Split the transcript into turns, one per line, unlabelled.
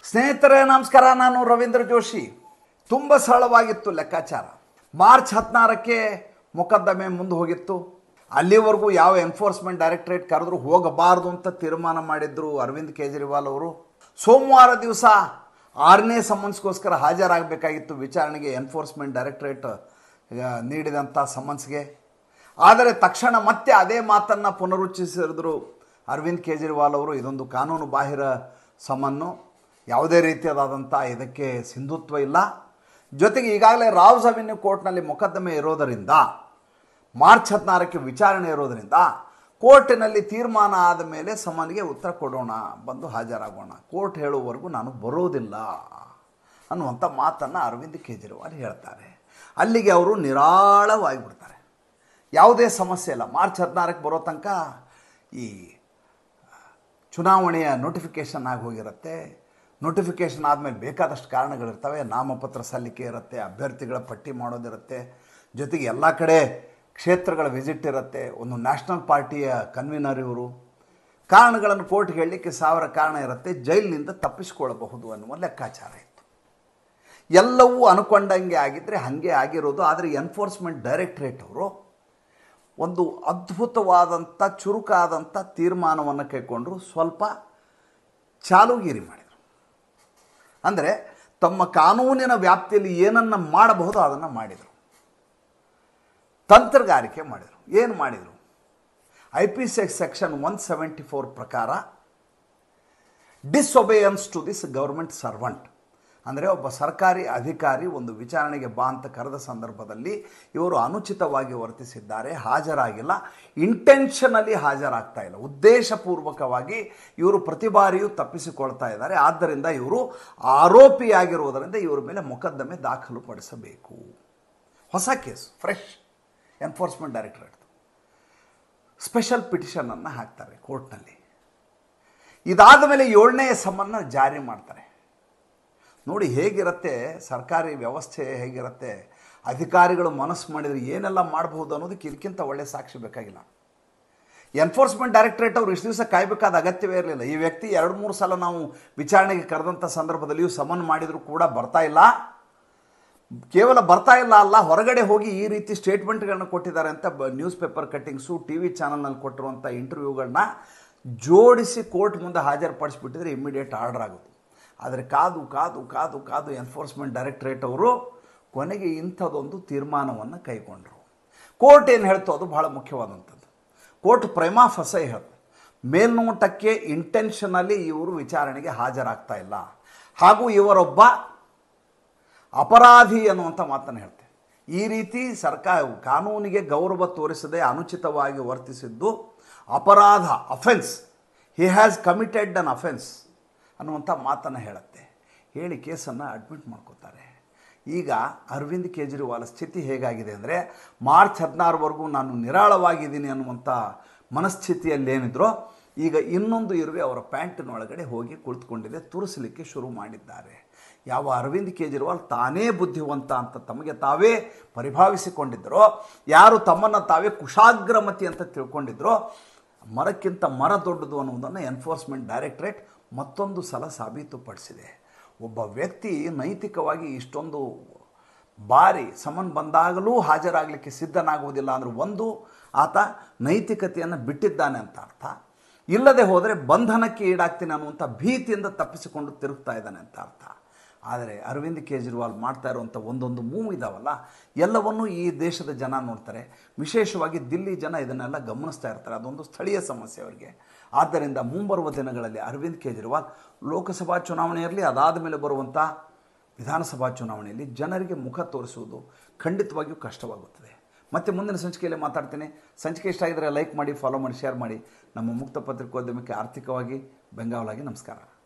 ಸ್ನೇಹಿತರೇ ನಮಸ್ಕಾರ, ನಾನು ರವೀಂದ್ರ ಜೋಶಿ. ತುಂಬ ಸರಳವಾಗಿತ್ತು ಲೆಕ್ಕಾಚಾರ. ಮಾರ್ಚ್ 16ಕ್ಕೆ ಮೊಕದ್ದಮೆ ಮುಂದೆ ಹೋಗಿತ್ತು. ಅಲ್ಲಿವರೆಗೂ ಯಾವ ಎನ್ಫೋರ್ಸ್ಮೆಂಟ್ ಡೈರೆಕ್ಟರೇಟ್ ಕರೆದ್ರು ಹೋಗಬಾರ್ದು ಅಂತ ತೀರ್ಮಾನ ಮಾಡಿದ್ರು ಅರವಿಂದ್ ಕೇಜ್ರಿವಾಲ್ ಅವರು. ಸೋಮವಾರ ದಿವಸ 6ನೇ ಸಮನ್ಸ್ಗೋಸ್ಕರ ಹಾಜರಾಗಬೇಕಾಗಿತ್ತು ವಿಚಾರಣೆಗೆ ಎನ್ಫೋರ್ಸ್ಮೆಂಟ್ ಡೈರೆಕ್ಟರೇಟ್ ನೀಡಿದಂಥ ಸಮನ್ಸ್ಗೆ. ಆದರೆ ತಕ್ಷಣ ಮತ್ತೆ ಅದೇ ಮಾತನ್ನು ಪುನರುಚ್ಚರಿಸಿದ್ರು ಅರವಿಂದ್ ಕೇಜ್ರಿವಾಲ್ ಅವರು. ಇದೊಂದು ಕಾನೂನು ಬಾಹಿರ ಸಮನ್ನು, ಯಾವುದೇ ರೀತಿಯಾದಂಥ ಇದಕ್ಕೆ ಸಿಂಧುತ್ವ ಇಲ್ಲ. ಜೊತೆಗೆ ಈಗಾಗಲೇ ರಾವ್ಸ್ ಅವೆನ್ಯೂ ಕೋರ್ಟ್ನಲ್ಲಿ ಮೊಕದ್ದಮೆ ಇರೋದರಿಂದ, ಮಾರ್ಚ್ 16ಕ್ಕೆ ವಿಚಾರಣೆ ಇರೋದರಿಂದ ಕೋರ್ಟಿನಲ್ಲಿ ತೀರ್ಮಾನ ಆದ ಮೇಲೆ ಸಮನ್ಗೆ ಉತ್ತರ ಕೊಡೋಣ, ಬಂದು ಹಾಜರಾಗೋಣ, ಕೋರ್ಟ್ ಹೇಳುವವರೆಗೂ ನಾನು ಬರೋದಿಲ್ಲ ಅನ್ನುವಂಥ ಮಾತನ್ನು ಅರವಿಂದ್ ಕೇಜ್ರಿವಾಲ್ ಹೇಳ್ತಾರೆ. ಅಲ್ಲಿಗೆ ಅವರು ನಿರಾಳವಾಗಿಬಿಡ್ತಾರೆ. ಯಾವುದೇ ಸಮಸ್ಯೆ ಇಲ್ಲ. ಮಾರ್ಚ್ 16ಕ್ಕೆ ಬರೋ ತನಕ ಈ ಚುನಾವಣೆಯ ನೋಟಿಫಿಕೇಷನ್ ಆಗಿ ಹೋಗಿರುತ್ತೆ. ನೋಟಿಫಿಕೇಷನ್ ಆದಮೇಲೆ ಬೇಕಾದಷ್ಟು ಕಾರಣಗಳಿರ್ತವೆ. ನಾಮಪತ್ರ ಸಲ್ಲಿಕೆ ಇರುತ್ತೆ, ಅಭ್ಯರ್ಥಿಗಳ ಪಟ್ಟಿ ಮಾಡೋದಿರುತ್ತೆ, ಜೊತೆಗೆ ಎಲ್ಲ ಕಡೆ ಕ್ಷೇತ್ರಗಳ ವಿಸಿಟ್ ಇರುತ್ತೆ. ಒಂದು ನ್ಯಾಷನಲ್ ಪಾರ್ಟಿಯ ಕನ್ವೀನರ್ ಇವರು. ಕಾರಣಗಳನ್ನು ಕೋರ್ಟ್ಗೆ ಹೇಳಲಿಕ್ಕೆ 1000 ಕಾರಣ ಇರುತ್ತೆ. ಜೈಲಿನಿಂದ ತಪ್ಪಿಸಿಕೊಳ್ಳಬಹುದು ಅನ್ನುವ ಲೆಕ್ಕಾಚಾರ ಇತ್ತು. ಎಲ್ಲವೂ ಅನ್ಕೊಂಡಂಗೆ ಆಗಿದ್ದರೆ ಹಾಗೆ ಆಗಿರೋದು. ಆದರೆ ಎನ್ಫೋರ್ಸ್ಮೆಂಟ್ ಡೈರೆಕ್ಟರೇಟ್ ಅವರು ಒಂದು ಅದ್ಭುತವಾದಂಥ ಚುರುಕಾದಂಥ ತೀರ್ಮಾನವನ್ನು ಕೈಗೊಂಡರು. ಸ್ವಲ್ಪ ಚಾಲುಗಿರಿ ಮಾಡಿದರು. ಅಂದರೆ ತಮ್ಮ ಕಾನೂನಿನ ವ್ಯಾಪ್ತಿಯಲ್ಲಿ ಏನನ್ನು ಮಾಡಬಹುದು ಅದನ್ನು ಮಾಡಿದರು. ತಂತ್ರಗಾರಿಕೆ ಮಾಡಿದರು. ಏನು ಮಾಡಿದರು? IPC ಸೆಕ್ಷನ್ 174 ಪ್ರಕಾರ disobedience to this government servant, ಅಂದರೆ ಒಬ್ಬ ಸರ್ಕಾರಿ ಅಧಿಕಾರಿ ಒಂದು ವಿಚಾರಣೆಗೆ ಬಾ ಅಂತ ಕರೆದ ಸಂದರ್ಭದಲ್ಲಿ ಇವರು ಅನುಚಿತವಾಗಿ ವರ್ತಿಸಿದ್ದಾರೆ, ಹಾಜರಾಗಿಲ್ಲ, ಇಂಟೆನ್ಷನಲಿ ಹಾಜರಾಗ್ತಾ ಇಲ್ಲ, ಉದ್ದೇಶಪೂರ್ವಕವಾಗಿ ಇವರು ಪ್ರತಿ ಬಾರಿಯೂ ತಪ್ಪಿಸಿಕೊಳ್ತಾ ಇದ್ದಾರೆ. ಆದ್ದರಿಂದ ಇವರು ಆರೋಪಿಯಾಗಿರುವುದರಿಂದ ಇವರ ಮೇಲೆ ಮೊಕದ್ದಮೆ ದಾಖಲು ಪಡಿಸಬೇಕು. ಹೊಸ case, fresh. Enforcement directorate special ಪಿಟಿಷನನ್ನು ಹಾಕ್ತಾರೆ ಕೋರ್ಟ್ನಲ್ಲಿ. ಇದಾದ ಮೇಲೆ 7ನೇ ಸಮನ್ನ ಜಾರಿ ಮಾಡ್ತಾರೆ. ನೋಡಿ ಹೇಗಿರುತ್ತೆ ಸರ್ಕಾರಿ ವ್ಯವಸ್ಥೆ, ಹೇಗಿರುತ್ತೆ. ಅಧಿಕಾರಿಗಳು ಮನಸ್ಸು ಮಾಡಿದರೆ ಏನೆಲ್ಲ ಮಾಡಬಹುದು ಅನ್ನೋದಕ್ಕೆ ಇದಕ್ಕಿಂತ ಒಳ್ಳೆಯ ಸಾಕ್ಷಿ ಬೇಕಾಗಿಲ್ಲ. ಎನ್ಫೋರ್ಸ್ಮೆಂಟ್ ಡೈರೆಕ್ಟರೇಟ್ ಅವರು ಇಷ್ಟು ದಿವಸ ಕಾಯಬೇಕಾದ ಅಗತ್ಯವೇ ಇರಲಿಲ್ಲ. ಈ ವ್ಯಕ್ತಿ 2-3 ಸಲ ನಾವು ವಿಚಾರಣೆಗೆ ಕರೆದಂಥ ಸಂದರ್ಭದಲ್ಲಿಯೂ ಸಮನ್ ಮಾಡಿದರೂ ಕೂಡ ಬರ್ತಾ ಇಲ್ಲ. ಕೇವಲ ಬರ್ತಾ ಇಲ್ಲ ಅಲ್ಲ, ಹೊರಗಡೆ ಹೋಗಿ ಈ ರೀತಿ ಸ್ಟೇಟ್ಮೆಂಟ್ಗಳನ್ನ ಕೊಟ್ಟಿದ್ದಾರೆ ಅಂತ ನ್ಯೂಸ್ ಪೇಪರ್ ಕಟ್ಟಿಂಗ್ಸು, TV ಚಾನಲ್ನಲ್ಲಿ ಕೊಟ್ಟಿರುವಂಥ ಇಂಟರ್ವ್ಯೂಗಳನ್ನ ಜೋಡಿಸಿ ಕೋರ್ಟ್ ಮುಂದೆ ಹಾಜರುಪಡಿಸಿಬಿಟ್ಟಿದ್ರೆ ಇಮ್ಮಿಡಿಯೇಟ್ ಆರ್ಡರ್ ಆಗುತ್ತೆ. ಆದರೆ ಕಾದು ಕಾದು ಕಾದು ಕಾದು ಎನ್ಫೋರ್ಸ್ಮೆಂಟ್ ಡೈರೆಕ್ಟರೇಟ್ ಅವರು ಕೊನೆಗೆ ಇಂಥದ್ದೊಂದು ತೀರ್ಮಾನವನ್ನು ಕೈಗೊಂಡರು. ಕೋರ್ಟ್ ಏನು ಹೇಳ್ತೋ ಅದು ಬಹಳ ಮುಖ್ಯವಾದಂಥದ್ದು. ಕೋರ್ಟ್ ಪ್ರೈಮಾ ಫಸೆ ಹೇಳ್ತು, ಮೇಲ್ನೋಟಕ್ಕೆ ಇಂಟೆನ್ಷನಲ್ಲಿ ಇವರು ವಿಚಾರಣೆಗೆ ಹಾಜರಾಗ್ತಾ ಇಲ್ಲ, ಹಾಗೂ ಇವರೊಬ್ಬ ಅಪರಾಧಿ ಅನ್ನುವಂಥ ಮಾತನ್ನು ಹೇಳ್ತೆ. ಈ ರೀತಿ ಕಾನೂನಿಗೆ ಗೌರವ ತೋರಿಸದೆ ಅನುಚಿತವಾಗಿ ವರ್ತಿಸಿದ್ದು ಅಪರಾಧ, offence. He has committed an offence ಅನ್ನುವಂಥ ಮಾತನ್ನು ಹೇಳುತ್ತೆ. ಹೇಳಿ ಕೇಸನ್ನು ಅಡ್ಮಿಟ್ ಮಾಡ್ಕೋತಾರೆ. ಈಗ ಅರವಿಂದ್ ಕೇಜ್ರಿವಾಲ್ ಸ್ಥಿತಿ ಹೇಗಾಗಿದೆ ಅಂದರೆ, ಮಾರ್ಚ್ 16ವರೆಗೂ ನಾನು ನಿರಾಳವಾಗಿದ್ದೀನಿ ಅನ್ನುವಂಥ ಮನಸ್ಥಿತಿಯಲ್ಲೇನಿದ್ರೋ ಈಗ ಇನ್ನೊಂದು ಇರುವೆ ಅವರ ಪ್ಯಾಂಟಿನೊಳಗಡೆ ಹೋಗಿ ಕುಳಿತುಕೊಂಡಿದೆ, ತುರಿಸಲಿಕ್ಕೆ ಶುರು ಮಾಡಿದ್ದಾರೆ. ಯಾವ ಅರವಿಂದ್ ಕೇಜ್ರಿವಾಲ್ ತಾನೇ ಬುದ್ಧಿವಂತ ಅಂತ ತಮಗೆ ತಾವೇ ಪರಿಭಾವಿಸಿಕೊಂಡಿದ್ದರೋ, ಯಾರು ತಮ್ಮನ್ನು ತಾವೇ ಕುಶಾಗ್ರಮತಿ ಅಂತ ತಿಳ್ಕೊಂಡಿದ್ದರೋ, ಮರಕ್ಕಿಂತ ಮರ ದೊಡ್ಡದು ಅನ್ನುವುದನ್ನು ಎನ್ಫೋರ್ಸ್ಮೆಂಟ್ ಡೈರೆಕ್ಟರೇಟ್ ಮತ್ತೊಂದು ಸಲ ಸಾಬೀತುಪಡಿಸಿದೆ. ಒಬ್ಬ ವ್ಯಕ್ತಿ ನೈತಿಕವಾಗಿ ಇಷ್ಟೊಂದು ಬಾರಿ ಸಮನ್ ಬಂದಾಗಲೂ ಹಾಜರಾಗಲಿಕ್ಕೆ ಸಿದ್ಧನಾಗುವುದಿಲ್ಲ ಅಂದರೆ ಒಂದು, ಆತ ನೈತಿಕತೆಯನ್ನು ಬಿಟ್ಟಿದ್ದಾನೆ ಅಂತ ಅರ್ಥ. ಇಲ್ಲದೆ ಹೋದರೆ ಬಂಧನಕ್ಕೆ ಈಡಾಗ್ತೀನಿ ಅನ್ನುವಂಥ ಭೀತಿಯಿಂದ ತಪ್ಪಿಸಿಕೊಂಡು ತಿರುಗ್ತಾ ಇದ್ದಾನೆ ಅಂತ ಅರ್ಥ. ಆದರೆ ಅರವಿಂದ್ ಕೇಜ್ರಿವಾಲ್ ಮಾಡ್ತಾ ಇರುವಂಥ ಒಂದೊಂದು ಮೂವ್ ಇದಾವಲ್ಲ, ಎಲ್ಲವನ್ನೂ ಈ ದೇಶದ ಜನ ನೋಡ್ತಾರೆ. ವಿಶೇಷವಾಗಿ ದಿಲ್ಲಿ ಜನ ಇದನ್ನೆಲ್ಲ ಗಮನಿಸ್ತಾ ಇರ್ತಾರೆ. ಅದೊಂದು ಸ್ಥಳೀಯ ಸಮಸ್ಯೆ ಅವರಿಗೆ. ಆದ್ದರಿಂದ ಮುಂಬರುವ ದಿನಗಳಲ್ಲಿ ಅರವಿಂದ್ ಕೇಜ್ರಿವಾಲ್ ಲೋಕಸಭಾ ಚುನಾವಣೆ ಇರಲಿ, ಅದಾದ ಮೇಲೆ ಬರುವಂಥ ವಿಧಾನಸಭಾ ಚುನಾವಣೆಯಲ್ಲಿ ಜನರಿಗೆ ಮುಖ ತೋರಿಸುವುದು ಖಂಡಿತವಾಗಿಯೂ ಕಷ್ಟವಾಗುತ್ತದೆ. ಮತ್ತೆ ಮುಂದಿನ ಸಂಚಿಕೆಯಲ್ಲಿ ಮಾತಾಡ್ತೀನಿ. ಸಂಚಿಕೆ ಇಷ್ಟ ಆಗಿದ್ದರೆ ಲೈಕ್ ಮಾಡಿ, ಫಾಲೋ ಮಾಡಿ, ಶೇರ್ ಮಾಡಿ. ನಮ್ಮ ಮುಕ್ತ ಪತ್ರಿಕೋದ್ಯಮಕ್ಕೆ ಆರ್ಥಿಕವಾಗಿ ಬೆಂಗಾವಲಾಗಿ ನಮಸ್ಕಾರ.